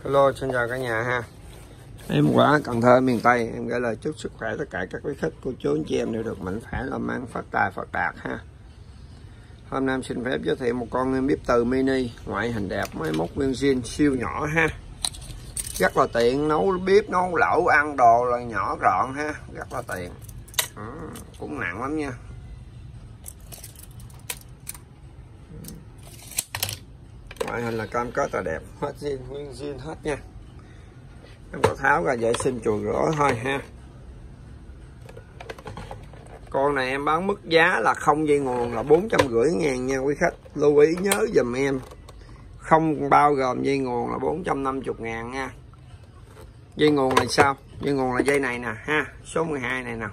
Hello, xin chào cả nhà ha. Em quả Cần Thơ miền Tây, em gửi lời chúc sức khỏe tất cả các quý khách, cô chú anh chị em đều được mạnh khỏe, làm ăn phát tài phát đạt ha. Hôm nay em xin phép giới thiệu một con bếp từ mini, ngoại hình đẹp, máy móc nguyên zin siêu nhỏ ha. Rất là tiện, nấu bếp, nấu lẩu, ăn đồ là nhỏ gọn ha, rất là tiện. Cũng nặng lắm nha. Ngoại hình là cam kết là đẹp, hết zin, nguyên zin hết nha. Em có tháo ra vệ sinh chùi rửa thôi ha. Con này em bán mức giá là không dây nguồn là 450.000 nha quý khách. Lưu ý nhớ dùm em, không bao gồm dây nguồn là 450.000 nha. Dây nguồn là sao? Dây nguồn là dây này nè ha, số 12 này nè.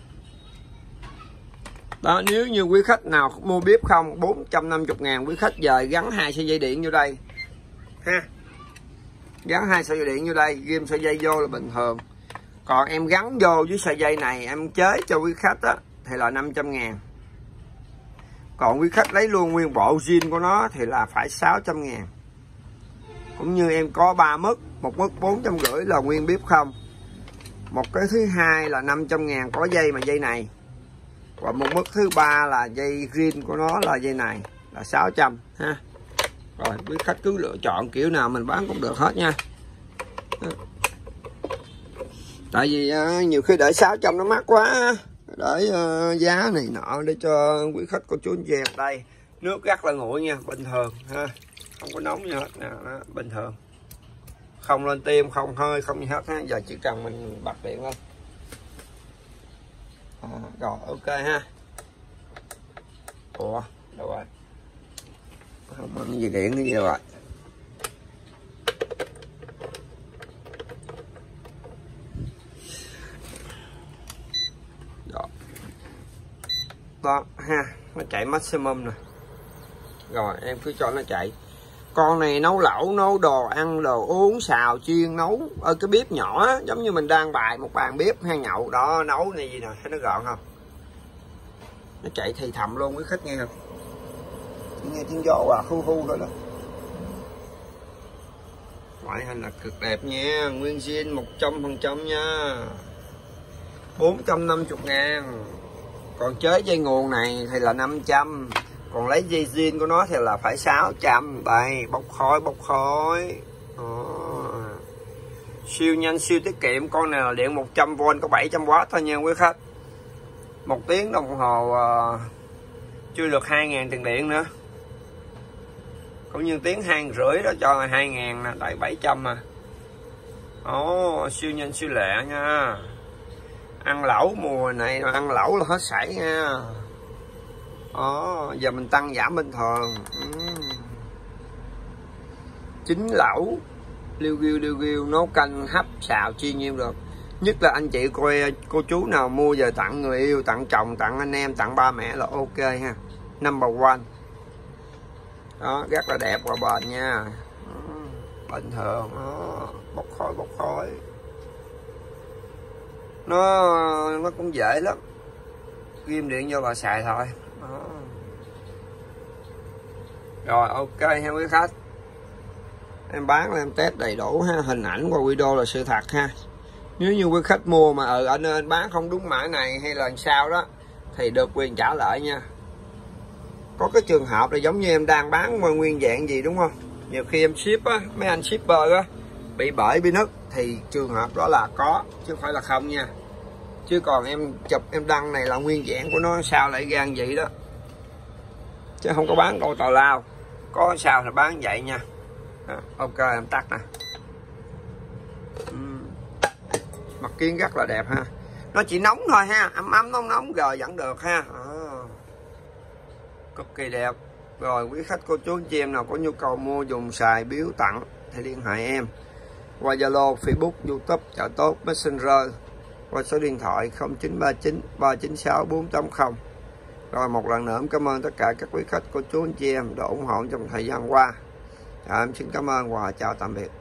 Đó, nếu như quý khách nào mua bếp không 450.000, quý khách về gắn 2 sợi dây điện vô đây ha. Gắn 2 sợi dây điện vô đây, ghim sợi dây vô là bình thường. Còn em gắn vô với sợi dây này em chế cho quý khách á thì là 500.000. Còn quý khách lấy luôn nguyên bộ zin của nó thì là phải 600.000. Cũng như em có 3 mức, một mức 450 là nguyên bếp không. Một cái thứ hai là 500.000 có dây mà dây này. Và một mức thứ ba là dây zin của nó là dây này là 600 ha. Rồi quý khách cứ lựa chọn kiểu nào mình bán cũng được hết nha. Tại vì nhiều khi để 600 nó mắc quá, để giá này nọ để cho quý khách cô chú anh chị em. Đây nước rất là nguội nha, bình thường ha, không có nóng gì hết nè, bình thường, không lên tim, không hơi, không gì hết ha. Giờ chỉ cần mình bật điện lên rồi ok ha. Ủa đâu rồi, không có gì điện cái gì rồi. Đó ha, nó chạy maximum nè. Rồi em cứ cho nó chạy. Con này nấu lẩu, nấu đồ ăn, đồ uống, xào chiên, nấu ở cái bếp nhỏ á, giống như mình đang bày một bàn bếp hang nhậu đó, nấu này gì nè, thấy nó gọn không? Nó chạy thì thầm luôn quý khách nghe không? Chỉ nghe tiếng gió và hu hu thôi đó. Ngoại hình là cực đẹp nha, nguyên zin 100% nha. 450.000. Còn chế dây nguồn này thì là 500. Còn lấy dây zin của nó thì là phải 600. Đây, bốc khói. Siêu nhanh, siêu tiết kiệm. Con này là điện 100V có 700W thôi nha quý khách. 1 tiếng đồng hồ chưa được 2.000 tiền điện nữa. Cũng như tiếng 2,5 đó cho 2.000 nè, tại 700 mà. Siêu nhanh siêu lẹ nha. Ăn lẩu mùa này mà ăn lẩu là hết sảy nha. Giờ mình tăng giảm bình thường. Chín lẩu liu riu nấu canh hấp xào chiên nhiêu được. Nhất là anh chị cô chú nào mua về tặng người yêu, tặng chồng, tặng anh em, tặng ba mẹ là ok ha. Number one. Đó, rất là đẹp và bền nha. Bình thường bốc khói. Nó cũng dễ lắm, ghim điện vô là xài thôi. Rồi ok ha quý khách, em bán là em test đầy đủ ha, hình ảnh qua video là sự thật ha. Nếu như quý khách mua mà anh bán không đúng mã này hay là sao đó thì được quyền trả lại nha. Có cái trường hợp là giống như em đang bán nguyên dạng gì đúng không, nhiều khi em ship á, mấy anh shipper á bị bể bị nứt thì trường hợp đó là có chứ không phải là không nha. Chứ còn em chụp em đăng này là nguyên dạng của nó, sao lại gan vậy đó, chứ không có bán đồ tào lao. Có sao thì bán vậy nha. Ok em tắt nè. Mặt kiến rất là đẹp ha. Nó chỉ nóng thôi ha, ấm nóng rồi vẫn được ha. Cực kỳ đẹp. Rồi quý khách cô chú anh chị em nào có nhu cầu mua dùng xài biếu tặng thì liên hệ em qua Zalo, Facebook, YouTube, Chợ Tốt, Messenger, qua số điện thoại 0939 396 480. Rồi một lần nữa em cảm ơn tất cả các quý khách cô chú anh chị em đã ủng hộ trong thời gian qua. Em xin cảm ơn và chào tạm biệt.